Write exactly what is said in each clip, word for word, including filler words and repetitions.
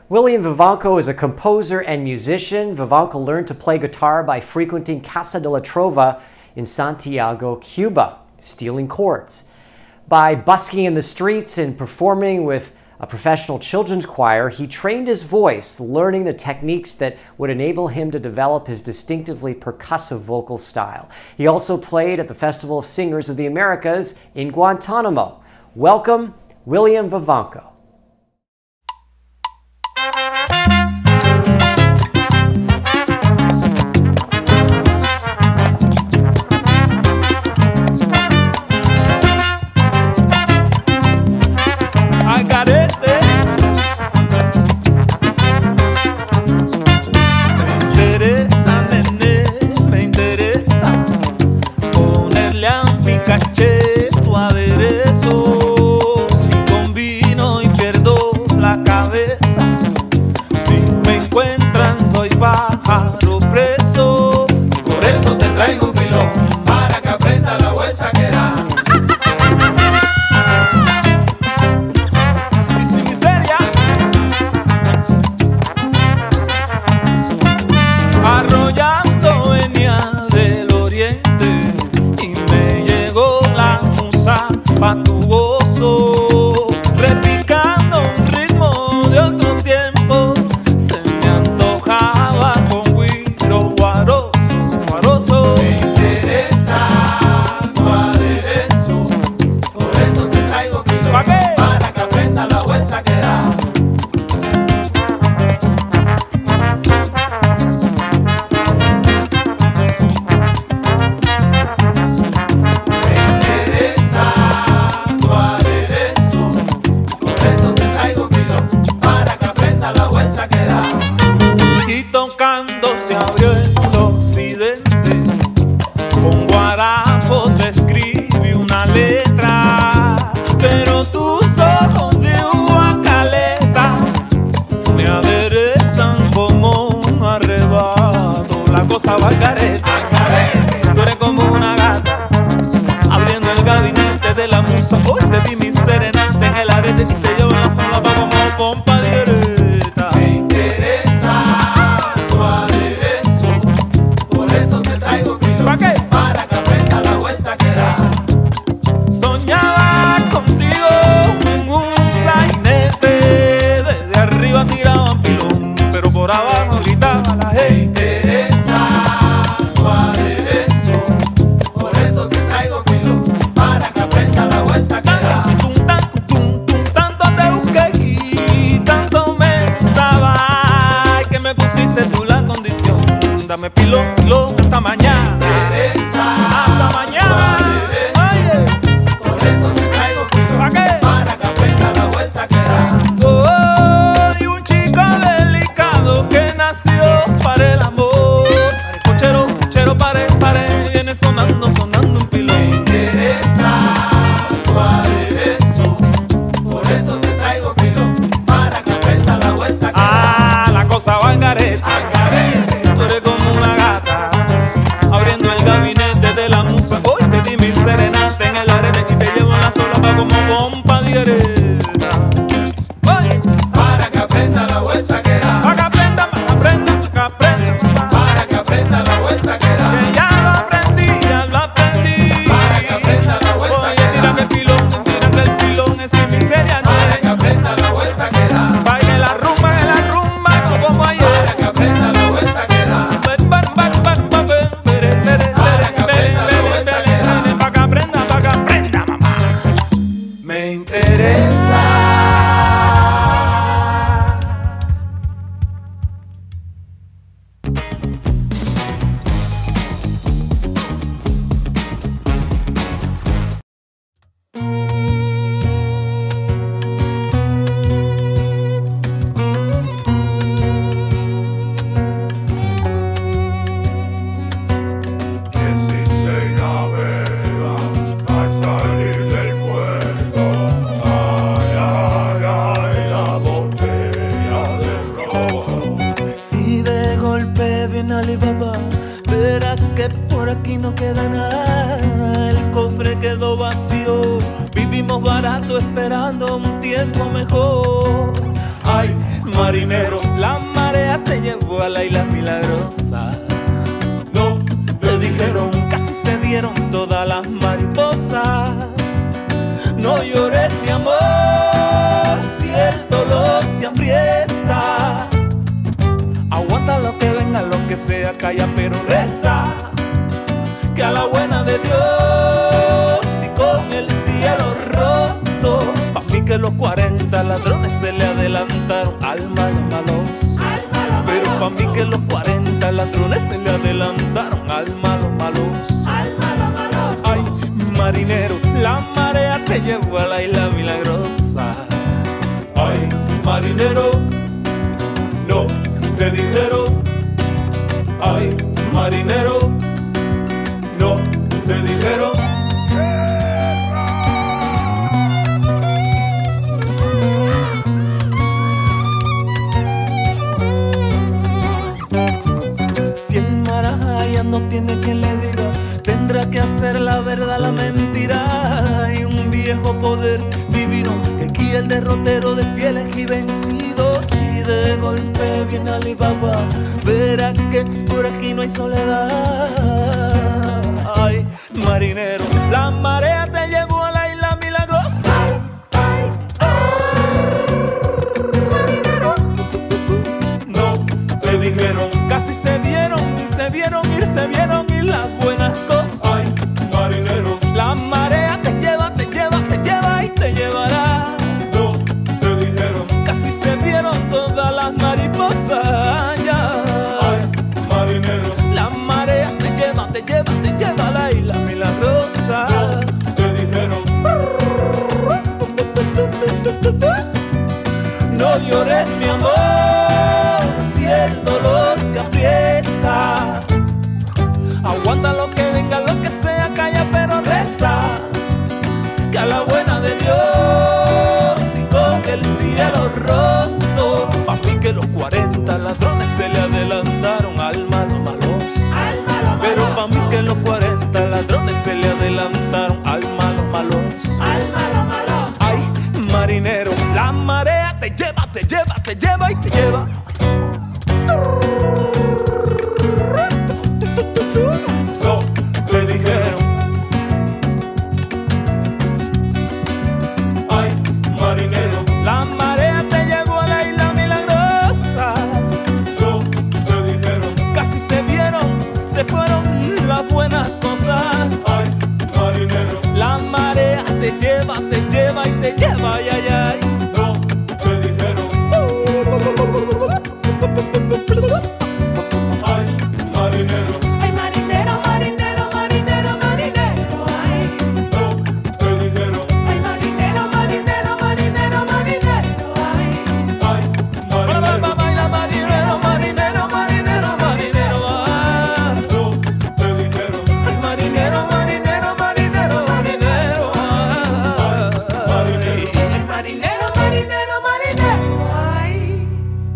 William Vivanco is a composer and musician. Vivanco learned to play guitar by frequenting Casa de la Trova in Santiago, Cuba, stealing chords. By busking in the streets and performing with a professional children's choir, he trained his voice, learning the techniques that would enable him to develop his distinctively percussive vocal style. He also played at the Festival of Singers of the Americas in Guantanamo. Welcome, William Vivanco. Caché tu aderezo, si combino y pierdo la cabeza, si me encuentran soy pájaro preso, por eso te traigo un pilón, para que aprenda la vuelta que da. Y sin miseria, arrollando venía del oriente, pa' tu gozo, repicando un ritmo de otro tiempo, se me antojaba con güiro guaroso, guaroso. Me interesa tu aderezo, por eso te traigo pilón, ¿pa' qué? Para que aprenda la vuelta que da. Se abrió el occidente, con guarapo te escribí una letra, pero tus ojos de uva caleta me aderezan como un arrebato. La cosa va al garete, tú eres como una gata, abriendo el gabinete de la musa. Hoy te di mi serenata en el arete y te llevo en la sola pa' como pompa directa. Me interesa tu aderezo, por eso te traigo pilón, ¿pa' qué? Para que aprenda la vuelta que da. Soñaba contigo en un sainete, desde arriba tiraban pilón, pero por abajo gritaba la gente. Me interesa tu aderezo, por eso te traigo pilón, para que aprenda la vuelta que da. Tum, tan, tum, tum, tanto te busqué y tanto me gustaba, ay, que me pusiste tú la condición. Dame pilón, pilón, hasta mañana. Hasta mañana. Oye, por eso te traigo pilón, ¿pa' qué? Para que aprenda la vuelta que da. Soy un chico delicado que nació para el amor. Cochero, cochero, pare, pare, viene sonando, sonando un pilón. Me interesa tu aderezo, por eso te traigo pilón, para que aprenda la vuelta que da. Ah, la cosa va al garete. Tú eres como una gata, abriendo el gabinete de la musa. Hoy te di mi serenata en el arete y te llevo en la solapa como pompa directa. Oye, para que aprenda la vuelta que da. Para que aprenda, para que aprenda, para que aprenda. Para que aprenda la vuelta que da. Que ya lo aprendí, ya lo aprendí. Para que aprenda la vuelta que da. Oye, tira que el pilón, tira que el pilón es sin miseria. Para que aprenda la vuelta que da. Baile la rumba, en la rumba, no como ayer. Para que aprenda la vuelta que da. Me interesa. aquí no queda nada, el cofre quedó vacío, vivimos barato esperando un tiempo mejor. Ay, marinero. calla pero reza, que a la buena de Dios y con el cielo roto. Pa' mí que los cuarenta ladrones se le adelantaron al malo malos. Pero pa' mí que los cuarenta ladrones se le adelantaron al malo malos. Ay, marinero, la marea te llevó a la isla milagrosa. Ay, marinero, no te dijeron. Ay, marinero, no te dijeron. Si el marajaya no tiene quien le diga, tendrá que hacer la verdad, la mentira. Hay un viejo poder divino que guía el derrotero de fieles y vencidos. Y de golpe viene Alibaba, verá que por aquí no hay soledad. Ay, marinero, la marea te llevó a la isla milagrosa. No le dijeron, casi se vieron, se vieron ir, se vieron ir las buenas cosas. Ay, marinero, la marea te lleva, te lleva, te lleva y te llevará. No te dijeron, casi se vieron todas las mariposas. Ya. Ay, marinero, la marea te lleva, te lleva, te lleva a la isla milagrosa. No te dijeron, no llores mi amor, si el dolor te aprieta. Aguanta lo que venga, lo que sea, calla pero reza, que a la buena de Dios y con el cielo roto. Pa' mí que los cuarenta ladrones se le adelantaron al malo malos. Pero pa' mí que los cuarenta ladrones se le adelantaron al malo malos. Ay, marinero, la marea te lleva, te lleva, te lleva y te lleva. No le dijeron. Ay, marinero, la marea te llevó a la isla milagrosa. No le dijeron, casi se vieron, se fueron las buenas cosas. Ay, marinero, la marea te lleva, te lleva y te lleva, ay, ay, ay. No le dijeron. Ay, marinero. Ay, marinero, marinero, marinero, marinero, ay. No te dijeron. Ay, marinero, marinero, marinero, marinero, ay. Ay, marinero. Baila marinero, marinero, marinero, marinero, ah. No te dijeron. Ay, marinero, marinero, marinero, marinero, Ay, marinero. ay, marinero, marinero, marinero, ay.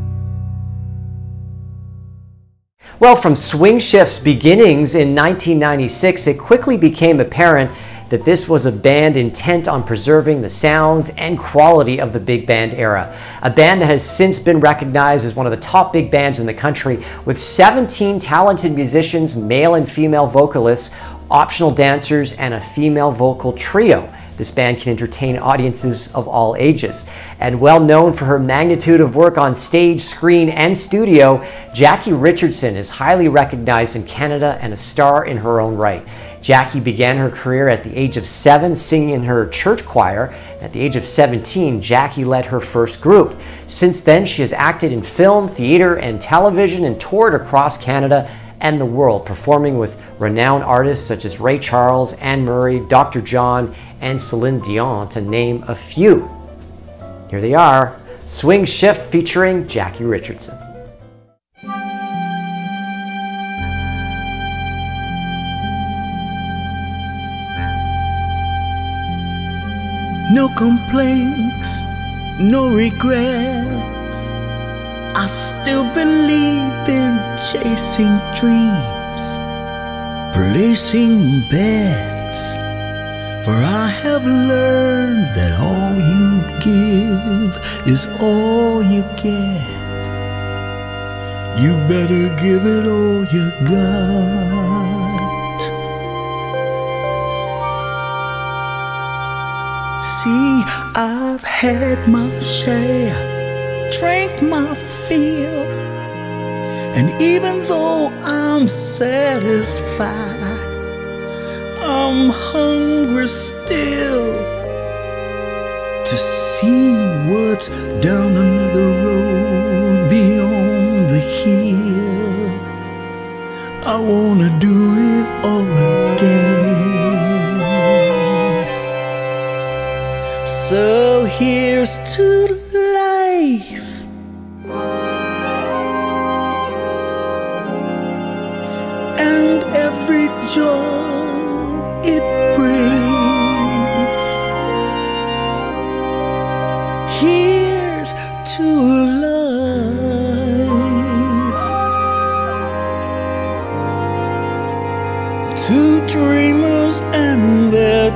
Well, from Swing Shift's beginnings in nineteen ninety-six, it quickly became apparent that this was a band intent on preserving the sounds and quality of the big band era. A band that has since been recognized as one of the top big bands in the country, with seventeen talented musicians, male and female vocalists, optional dancers, and a female vocal trio. This band can entertain audiences of all ages. And well known for her magnitude of work on stage, screen, and studio, Jackie Richardson is highly recognized in Canada and a star in her own right. Jackie began her career at the age of seven singing in her church choir. At the age of seventeen, Jackie led her first group. Since then, she has acted in film, theater, and television and toured across Canada and the world, performing with renowned artists such as Ray Charles, Anne Murray, Doctor John, and Celine Dion, to name a few. Here they are, Swing Shift featuring Jackie Richardson. No complaints, no regrets. I still believe in chasing dreams, placing bets. For I have learned that all you give is all you get. You better give it all you got. See, I've had my share, drank my fill, And even though I'm satisfied, I'm hungry still to see what's down another road beyond the hill. I wanna do it all again. So here's to life, and every joy it brings. Here's to life, to dreamers and their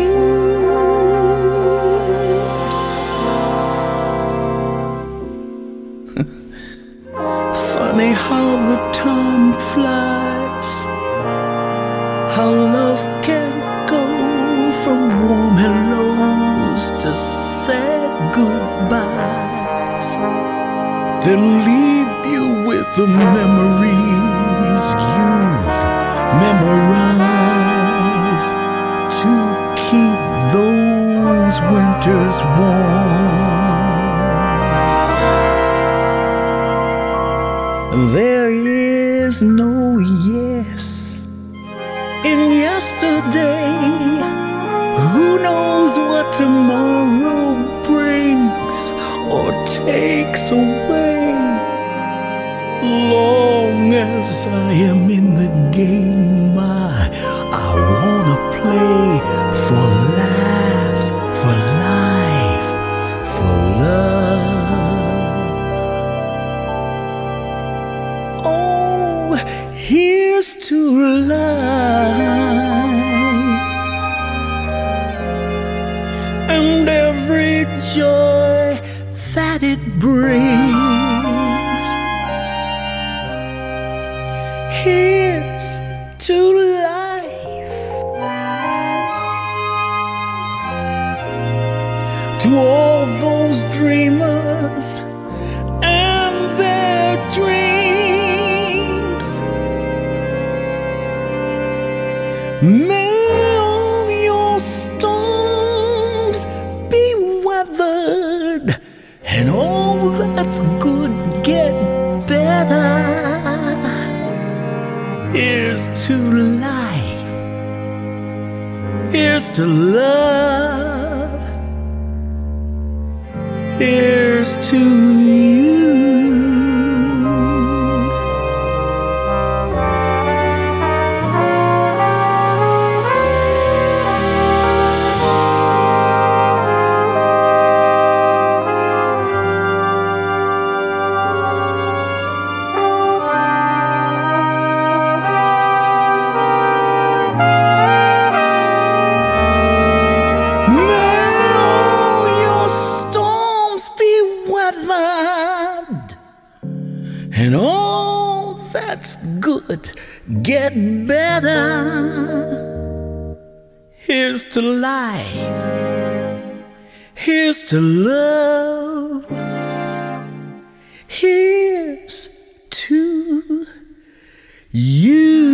dreams. Funny how the time flies, how love can go from warm hellos to sad goodbyes, then leave you with the memories you've memorized to keep those winters warm. There is no yes in yesterday. Who knows what tomorrow brings or takes away? Long as I am in the game, I, I wanna play for laughs, for life, for love. Oh, here's to life, and every joy that it brings. Here's to life, to all those dreamers and their dreams. May all your storms be weathered, and all that's good get better. Here's to life, here's to love, here's to you. And all that's good get better. Here's to life, here's to love, here's to you.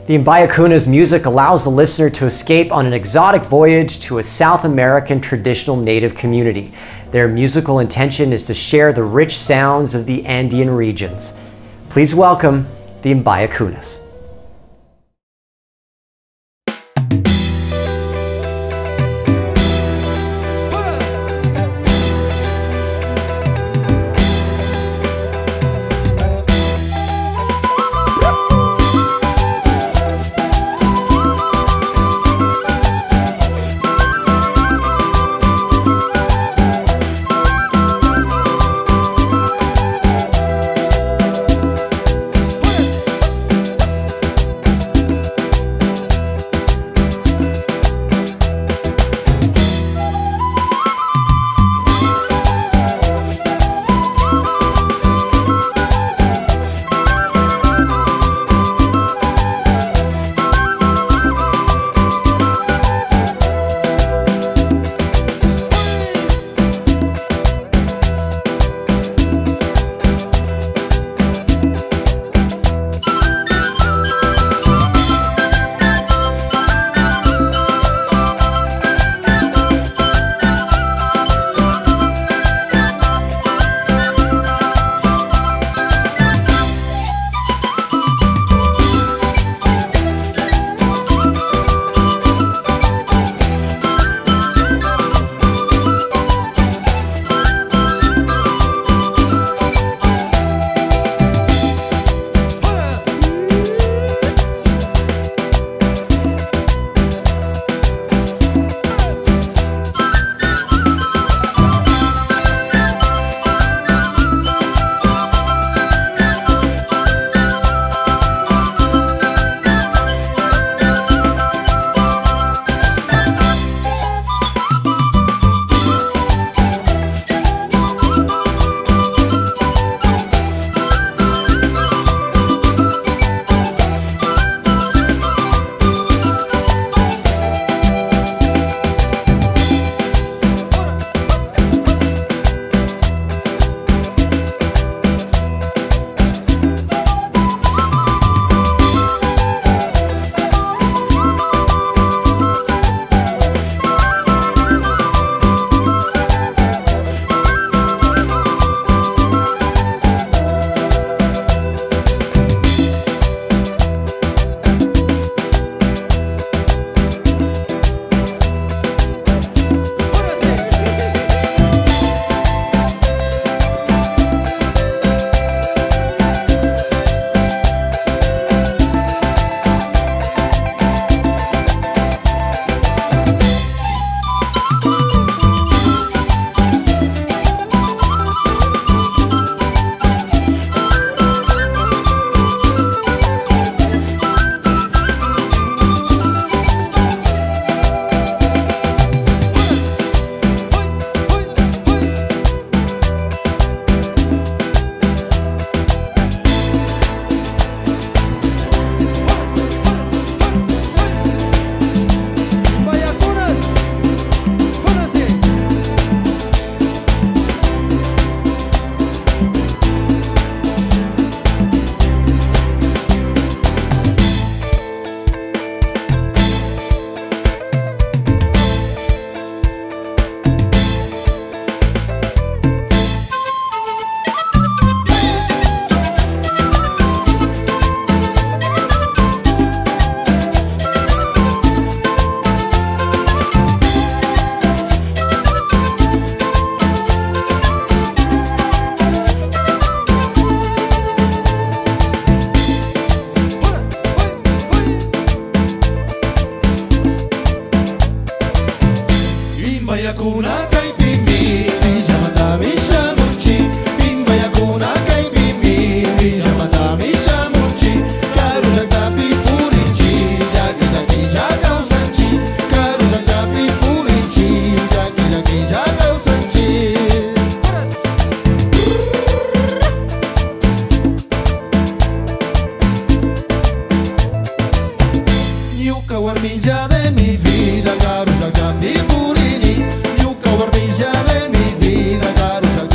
The Imbaya Cunas music allows the listener to escape on an exotic voyage to a South American traditional native community. Their musical intention is to share the rich sounds of the Andean regions. Please welcome the Imbaya Cunas. Yuka warmilla de mi vida, Garuja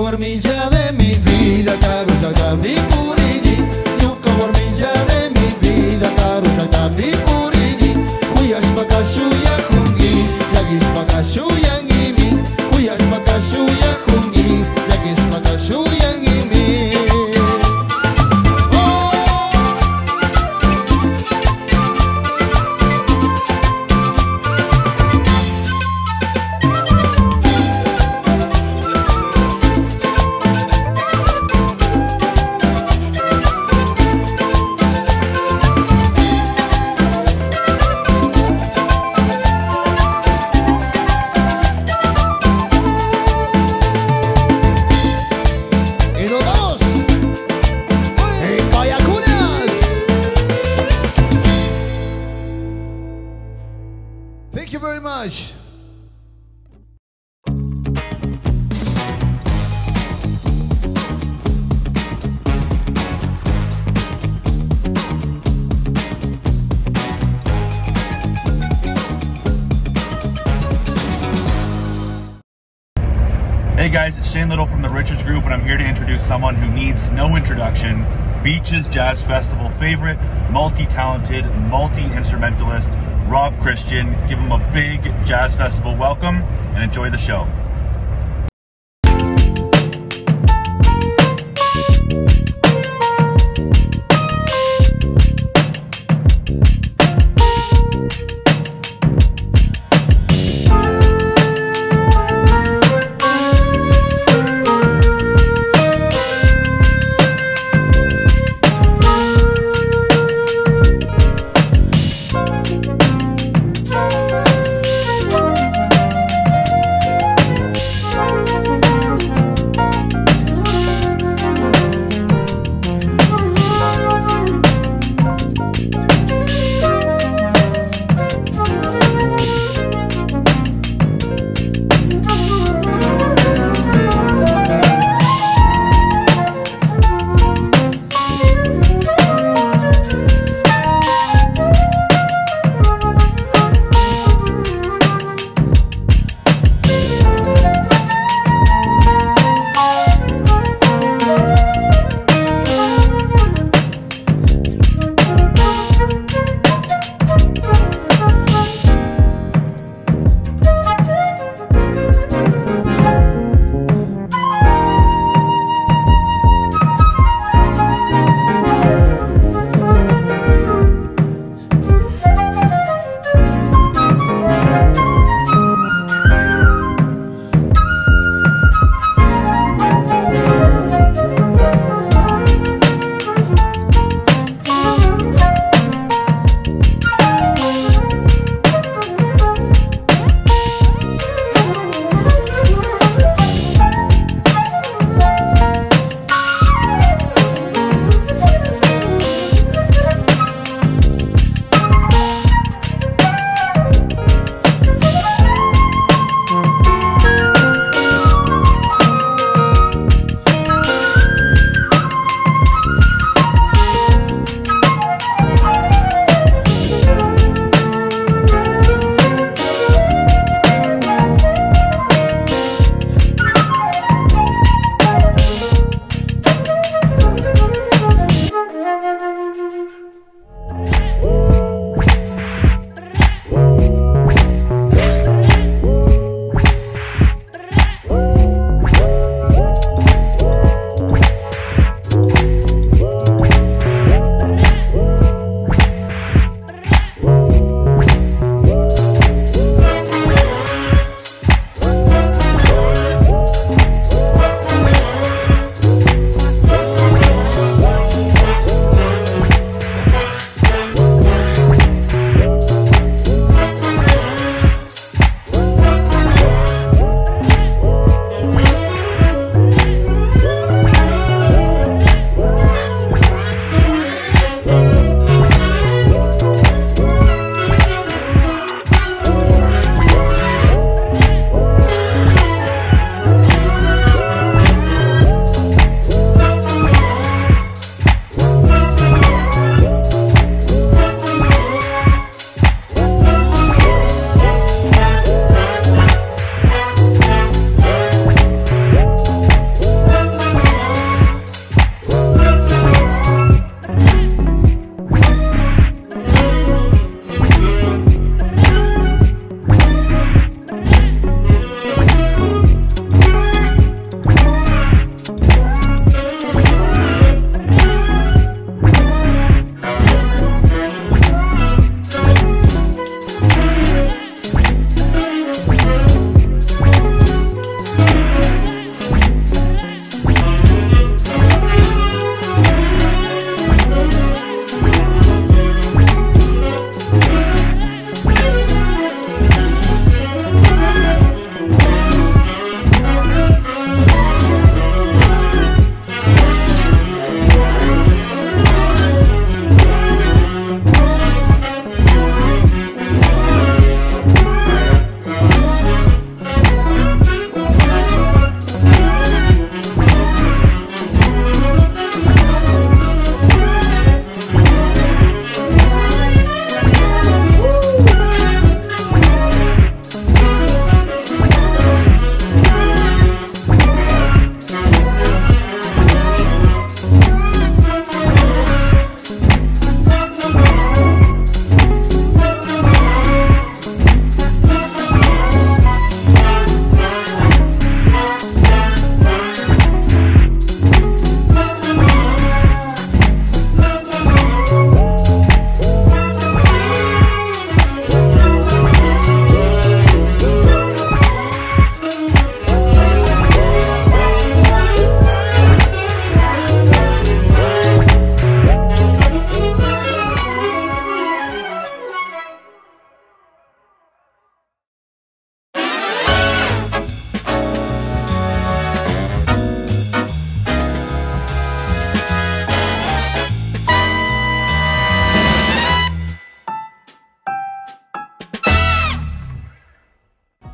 warmilla de mi vida, Carulla Tabi Purini, Yuka warmilla de mi vida, Carulla Tabi Purini, Huyash Bakashuya Hungi, Yagish Bakashuya Ngimi, Huyash Bakashuya Hungi, Yagish Bakashuya Ngimi. Thank you very much. Hey guys, it's Shane Little from the Richards Group, and I'm here to introduce someone who needs no introduction. Beaches Jazz Festival favorite, multi-talented, multi-instrumentalist, Rob Christian. Give him a big Jazz Festival welcome and enjoy the show.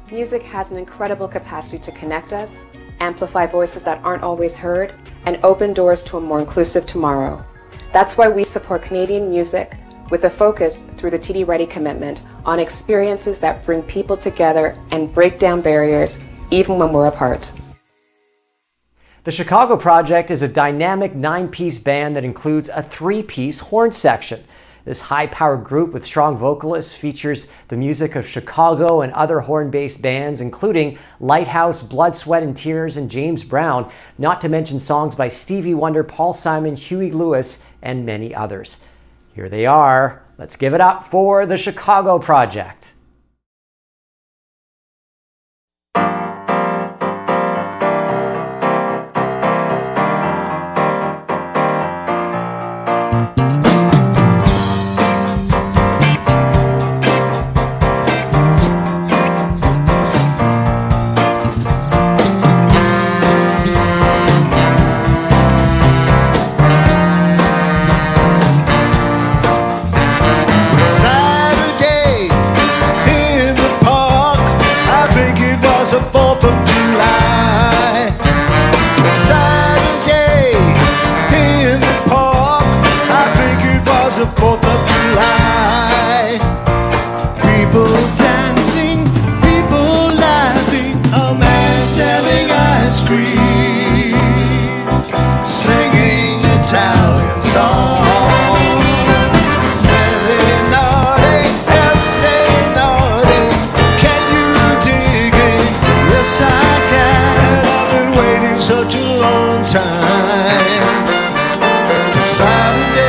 Music has an incredible capacity to connect us, amplify voices that aren't always heard, and open doors to a more inclusive tomorrow. That's why we support Canadian music with a focus through the T D Ready commitment on experiences that bring people together and break down barriers even when we're apart. The Chicago Project is a dynamic nine-piece band that includes a three-piece horn section. This high-powered group with strong vocalists features the music of Chicago and other horn-based bands, including Lighthouse, Blood, Sweat and Tears, and James Brown, not to mention songs by Stevie Wonder, Paul Simon, Huey Lewis, and many others. Here they are. Let's give it up for the Chicago Project. Italian song. Very naughty, essay naughty. Can you dig it? Yes, I can. I've been waiting such a long time. Someday.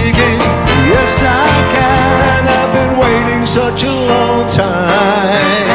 Such a long time.